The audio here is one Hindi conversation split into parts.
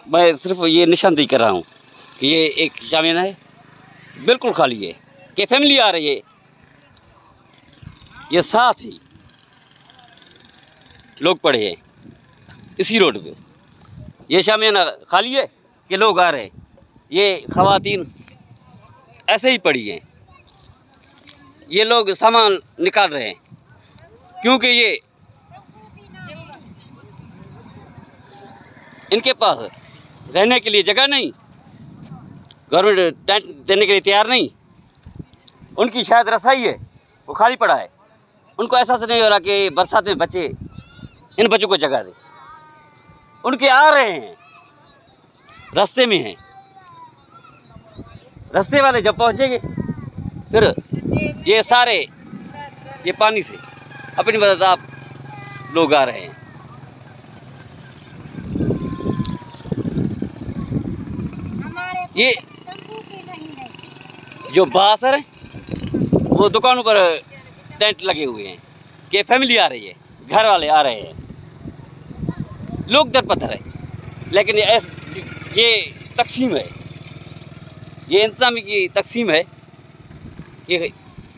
मैं सिर्फ ये निशानदेही कर रहा हूँ कि ये एक शामियाना है, बिल्कुल खाली है, कि फैमिली आ रही है, ये साथ ही लोग पड़े हैं इसी रोड पे। ये शामियाना खाली है कि लोग आ रहे हैं, ये ख़वातीन ऐसे ही पड़ी हैं, ये लोग सामान निकाल रहे हैं क्योंकि ये इनके पास रहने के लिए जगह नहीं, गवर्नमेंट टेंट देने के लिए तैयार नहीं, उनकी शायद रसाई है वो खाली पड़ा है, उनको एहसास नहीं हो रहा कि बरसात में बच्चे, इन बच्चों को जगह दे, उनके आ रहे हैं, रास्ते में हैं, रास्ते वाले जब पहुंचेंगे फिर ये सारे ये पानी से अपनी मदद आप लोग आ रहे हैं। ये जो बासर है वो दुकानों पर टेंट लगे हुए हैं कि फैमिली आ रही है, घर वाले आ रहे हैं, लोग दर पत्थर है, लेकिन ये तकसीम है, ये इंतजामी की तकसीम है कि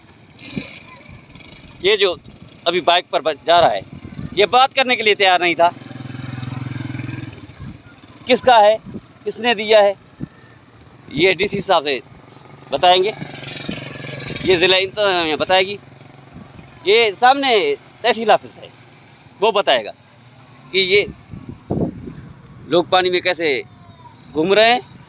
ये जो अभी बाइक पर जा रहा है ये बात करने के लिए तैयार नहीं था, किसका है, किसने दिया है, ये डीसी साहब से बताएंगे, ये ज़िला इंतजामिया बताएगी, ये सामने तहसील ऑफिस है वो बताएगा कि ये लोग पानी में कैसे घूम रहे हैं